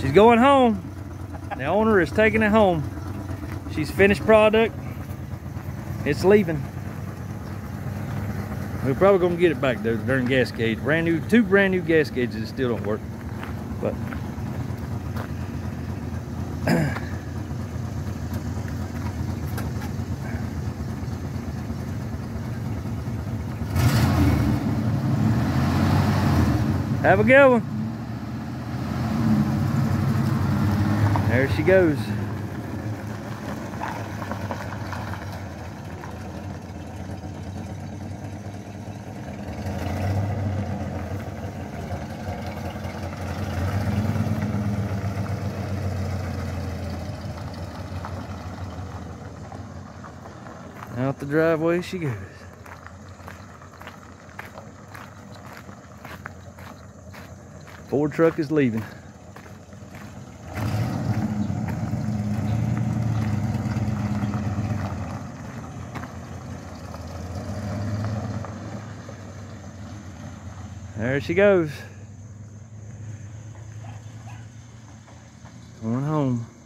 She's going home. The owner is taking it home. She's finished product. It's leaving. We're probably gonna get it back though, the darn gas gauge. Brand new, 2 brand new gas gauges that still don't work. But have a good one. There she goes. Out the driveway she goes. Ford truck is leaving. There she goes. Going home.